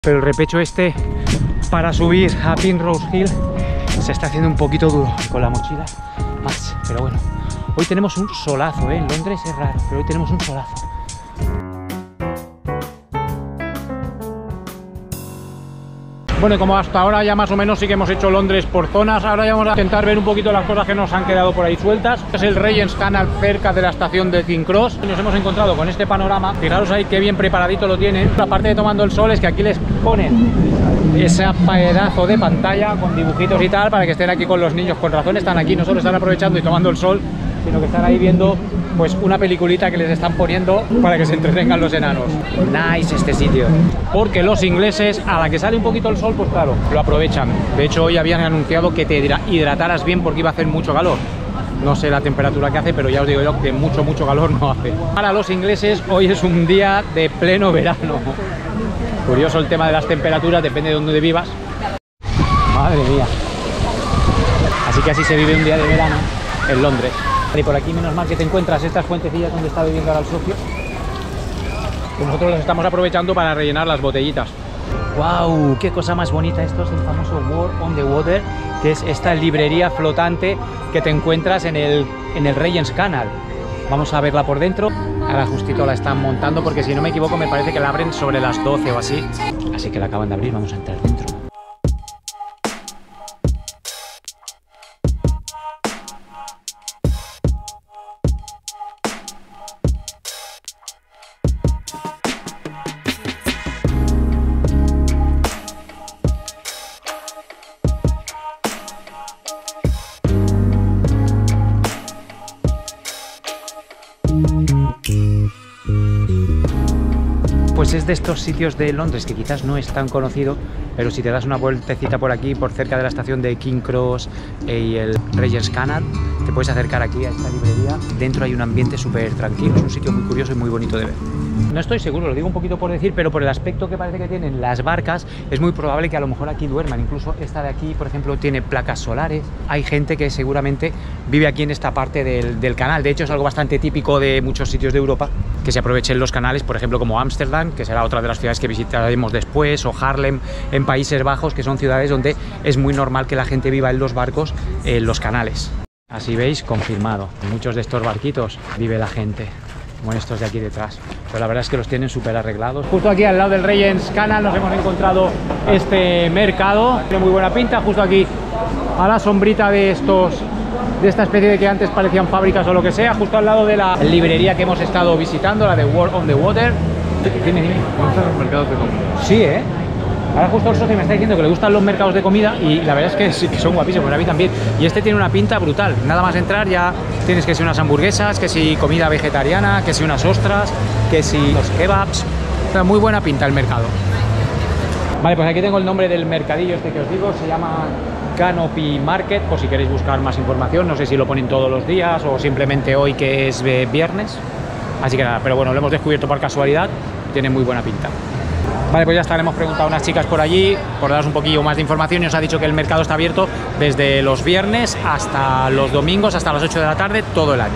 Pero el repecho este para subir a Primrose Hill se está haciendo un poquito duro con la mochila más, pero bueno, hoy tenemos un solazo, ¿eh? En Londres es raro, pero hoy tenemos un solazo. Bueno, y como hasta ahora ya más o menos sí que hemos hecho Londres por zonas, ahora ya vamos a intentar ver un poquito las cosas que nos han quedado por ahí sueltas. Es el Regent's Canal cerca de la estación de King's Cross. Nos hemos encontrado con este panorama. Fijaros ahí qué bien preparadito lo tienen. La parte de tomando el sol es que aquí les ponen ese pedazo de pantalla con dibujitos y tal para que estén aquí con los niños. Con razón están aquí, no solo están aprovechando y tomando el sol, sino que están ahí viendo pues una peliculita que les están poniendo para que se entretengan los enanos. Nice este sitio. Porque los ingleses, a la que sale un poquito el sol, pues claro, lo aprovechan. De hecho, hoy habían anunciado que te hidrataras bien porque iba a hacer mucho calor. No sé la temperatura que hace, pero ya os digo yo que mucho calor no hace. Para los ingleses, hoy es un día de pleno verano. Curioso el tema de las temperaturas, depende de dónde vivas. Madre mía. Así que así se vive un día de verano en Londres. Y por aquí menos mal que te encuentras estas fuentecillas donde está bebiendo ahora el socio. Y nosotros las estamos aprovechando para rellenar las botellitas. ¡Wow! ¡Qué cosa más bonita! Esto es el famoso World on the Water, que es esta librería flotante que te encuentras en el Regent's Canal. Vamos a verla por dentro. Ahora justito la están montando porque si no me equivoco me parece que la abren sobre las 12 o así. Así que la acaban de abrir, vamos a entrar dentro. Pues es de estos sitios de Londres que quizás no es tan conocido, pero si te das una vueltecita por aquí, por cerca de la estación de King's Cross y el Regent's Canal, te puedes acercar aquí a esta librería. Dentro hay un ambiente súper tranquilo, es un sitio muy curioso y muy bonito de ver. No estoy seguro, lo digo un poquito por decir, pero por el aspecto que parece que tienen las barcas, es muy probable que a lo mejor aquí duerman. Incluso esta de aquí, por ejemplo, tiene placas solares. Hay gente que seguramente vive aquí en esta parte del canal. De hecho, es algo bastante típico de muchos sitios de Europa, que se aprovechen los canales, por ejemplo, como Ámsterdam, que será otra de las ciudades que visitaremos después, o Haarlem, en Países Bajos, que son ciudades donde es muy normal que la gente viva en los barcos, en los canales. Así veis, confirmado. En muchos de estos barquitos vive la gente, como en estos de aquí detrás. Pero la verdad es que los tienen súper arreglados. Justo aquí al lado del Regent's Canal nos hemos encontrado este mercado. Tiene muy buena pinta, justo aquí a la sombrita de esta especie de que antes parecían fábricas o lo que sea, justo al lado de la librería que hemos estado visitando, la de World on the Water. Dime. ¿Me gustan los mercados de comida? Sí, ¿eh? Ahora justo el socio me está diciendo que le gustan los mercados de comida y la verdad es que sí que son guapísimos, a mí también. Y este tiene una pinta brutal. Nada más entrar ya tienes que si unas hamburguesas, que si comida vegetariana, que si unas ostras, que si los kebabs. Está muy buena pinta el mercado. Vale, pues aquí tengo el nombre del mercadillo este que os digo, se llama Canopy Market, por si queréis buscar más información. No sé si lo ponen todos los días o simplemente hoy que es viernes. Así que nada, pero bueno, lo hemos descubierto por casualidad y tiene muy buena pinta. Vale, pues ya está, le hemos preguntado a unas chicas por allí por daros un poquillo más de información y nos ha dicho que el mercado está abierto desde los viernes hasta los domingos, hasta las 8 de la tarde, todo el año.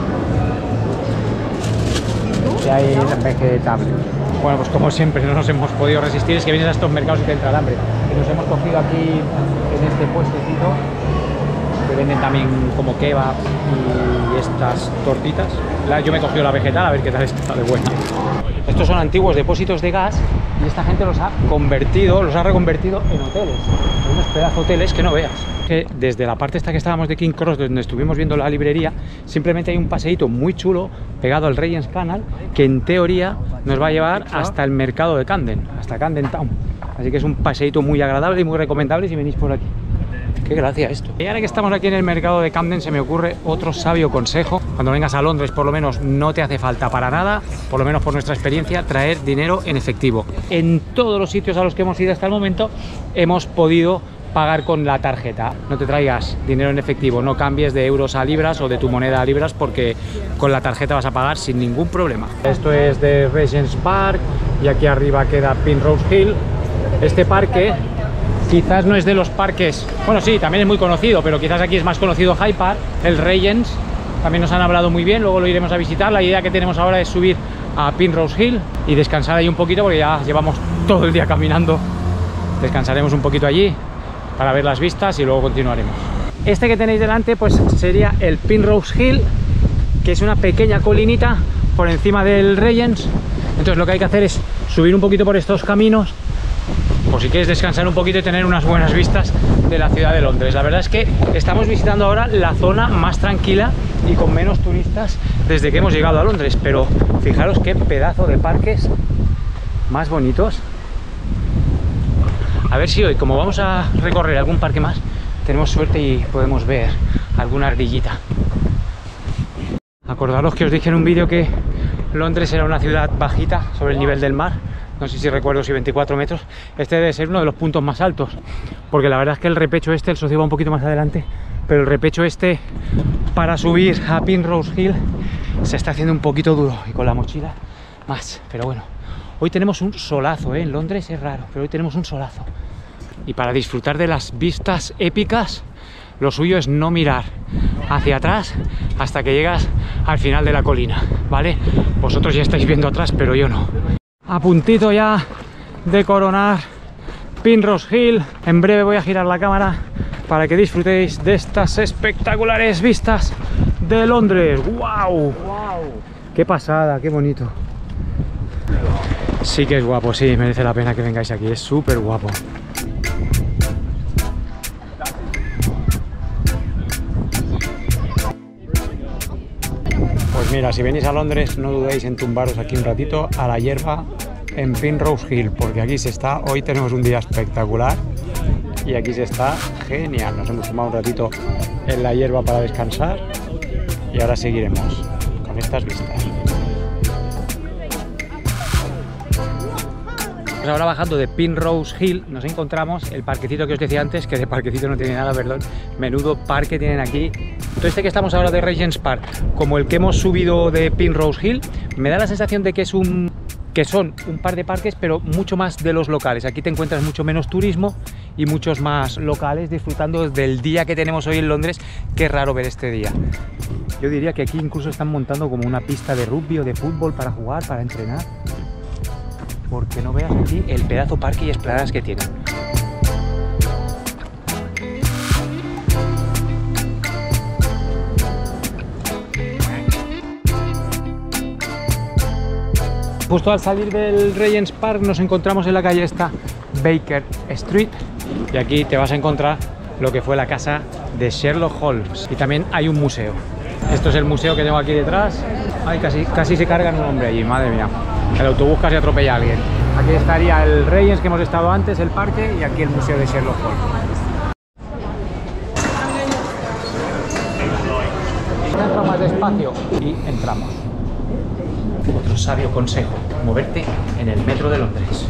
Y hay vegetables. Bueno, pues como siempre no nos hemos podido resistir, es que vienes a estos mercados y te entra el hambre. Y nos hemos cogido aquí en este puestecito que venden también como kebab y estas tortitas. Yo me he cogido la vegetal, a ver qué tal está de buena. Estos son antiguos depósitos de gas y esta gente los ha reconvertido en hoteles, en unos pedazos de hoteles que no veas. Que desde la parte esta que estábamos de King's Cross, donde estuvimos viendo la librería, simplemente hay un paseíto muy chulo pegado al Regent's Canal que en teoría nos va a llevar hasta el mercado de Camden, hasta Camden Town. Así que es un paseíto muy agradable y muy recomendable si venís por aquí. Qué gracia esto. Y ahora que estamos aquí en el mercado de Camden se me ocurre otro sabio consejo. Cuando vengas a Londres por lo menos no te hace falta para nada, por lo menos por nuestra experiencia, traer dinero en efectivo. En todos los sitios a los que hemos ido hasta el momento hemos podido pagar con la tarjeta. No te traigas dinero en efectivo, no cambies de euros a libras o de tu moneda a libras porque con la tarjeta vas a pagar sin ningún problema. Esto es de Regent's Park y aquí arriba queda Primrose Hill. Este parque quizás no es de los parques, bueno sí, también es muy conocido, pero quizás aquí es más conocido Hyde Park. El Regent's también nos han hablado muy bien, luego lo iremos a visitar. La idea que tenemos ahora es subir a Penrose Hill y descansar ahí un poquito porque ya llevamos todo el día caminando. Descansaremos un poquito allí para ver las vistas y luego continuaremos. Este que tenéis delante pues sería el Penrose Hill, que es una pequeña colinita por encima del Regents. Entonces lo que hay que hacer es subir un poquito por estos caminos, por si quieres descansar un poquito y tener unas buenas vistas de la ciudad de Londres. La verdad es que estamos visitando ahora la zona más tranquila y con menos turistas desde que hemos llegado a Londres, pero fijaros qué pedazo de parques más bonitos. A ver si hoy, como vamos a recorrer algún parque más, tenemos suerte y podemos ver alguna ardillita. Acordaros que os dije en un vídeo que Londres era una ciudad bajita sobre el nivel del mar. No sé si recuerdo si 24 metros. Este debe ser uno de los puntos más altos, porque la verdad es que el repecho este, el socio va un poquito más adelante, pero el repecho este para subir a Penrose Hill se está haciendo un poquito duro y con la mochila más. Pero bueno, hoy tenemos un solazo, ¿eh? En Londres es raro, pero hoy tenemos un solazo. Y para disfrutar de las vistas épicas, lo suyo es no mirar hacia atrás hasta que llegas al final de la colina, ¿vale? Vosotros ya estáis viendo atrás, pero yo no. A puntito ya de coronar Penrose Hill. En breve voy a girar la cámara para que disfrutéis de estas espectaculares vistas de Londres. ¡Wow! ¡Qué pasada! ¡Qué bonito! Sí que es guapo, sí, merece la pena que vengáis aquí, es súper guapo. Pues mira, si venís a Londres no dudéis en tumbaros aquí un ratito a la hierba en Penrose Hill, porque aquí se está, hoy tenemos un día espectacular y aquí se está genial. Nos hemos tomado un ratito en la hierba para descansar y ahora seguiremos con estas vistas. Pues ahora bajando de Penrose Hill nos encontramos el parquecito que os decía antes, que de parquecito no tiene nada, perdón. Menudo parque tienen aquí. Todo este que estamos ahora de Regent's Park, como el que hemos subido de Penrose Hill, me da la sensación de que son un par de parques, pero mucho más de los locales. Aquí te encuentras mucho menos turismo y muchos más locales disfrutando del día que tenemos hoy en Londres, que es raro ver este día. Yo diría que aquí incluso están montando como una pista de rugby o de fútbol para jugar, para entrenar. Porque no veas aquí el pedazo parque y esplanadas que tienen. Justo al salir del Regent's Park nos encontramos en la calle esta, Baker Street, y aquí te vas a encontrar lo que fue la casa de Sherlock Holmes, y también hay un museo. Esto es el museo que tengo aquí detrás. Ay, casi se cargan un hombre allí, madre mía. El autobús casi atropella a alguien. Aquí estaría el Regent's que hemos estado antes, el parque, y aquí el museo de Sherlock Holmes. Entra más despacio y entramos. Otro sabio consejo: moverte en el metro de Londres.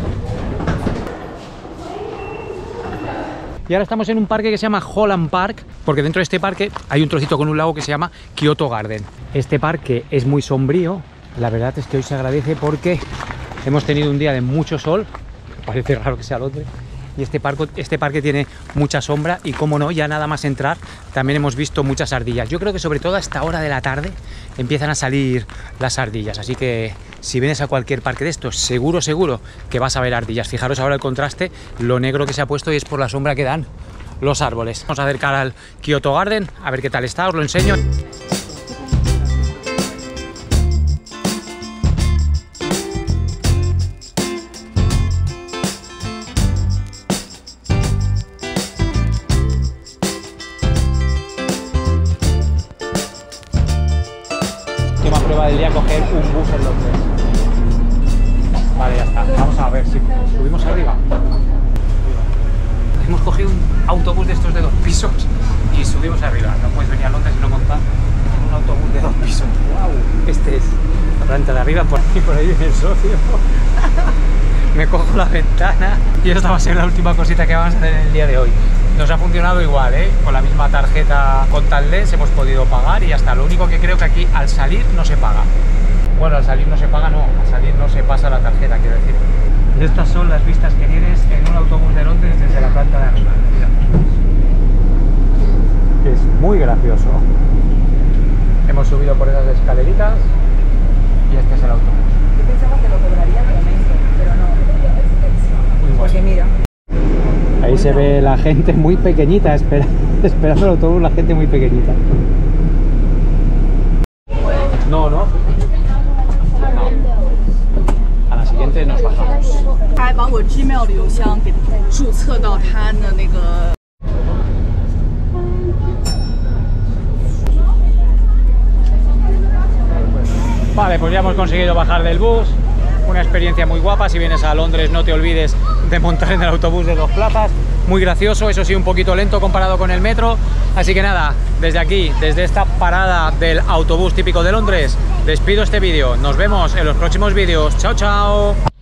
Y ahora estamos en un parque que se llama Holland Park, porque dentro de este parque hay un trocito con un lago que se llama Kyoto Garden. Este parque es muy sombrío, la verdad es que hoy se agradece porque hemos tenido un día de mucho sol, parece raro que sea Londres, y este parque tiene mucha sombra y, como no, ya nada más entrar también hemos visto muchas ardillas. Yo creo que sobre todo a esta hora de la tarde empiezan a salir las ardillas, así que si vienes a cualquier parque de estos, seguro que vas a ver ardillas. Fijaros ahora el contraste, lo negro que se ha puesto, y es por la sombra que dan los árboles. Vamos a acercar al Kyoto Garden, a ver qué tal está, os lo enseño. Prueba del día, coger un bus en Londres. Vale, ya está. Vamos a ver si subimos arriba. Hemos cogido un autobús de estos de 2 pisos y subimos arriba. No puedes venir a Londres y no montar en un autobús de 2 pisos. ¡Wow! Este es la planta de arriba, por ahí viene el socio. Me cojo la ventana y esta va a ser la última cosita que vamos a hacer en el día de hoy. Nos ha funcionado igual, ¿eh? Con la misma tarjeta contactless hemos podido pagar y ya está. Lo único que creo que aquí al salir no se paga. Bueno, al salir no se paga, no. Al salir no se pasa la tarjeta, quiero decir. Y estas son las vistas que tienes en un autobús de Londres desde la planta de arriba. Mira. Es muy gracioso. Hemos subido por esas escaleritas y este es el autobús. Ahí se ve la gente muy pequeñita, esperando el autobús, la gente muy pequeñita. No. A la siguiente nos bajamos. 还把我 Gmail 的邮箱给注册到他的那个。 Vale, pues ya hemos conseguido bajar del bus. Una experiencia muy guapa. Si vienes a Londres, no te olvides de montar en el autobús de 2 plazas. Muy gracioso, eso sí, un poquito lento comparado con el metro. Así que nada, desde aquí, desde esta parada del autobús típico de Londres, despido este vídeo. Nos vemos en los próximos vídeos. Chao, chao.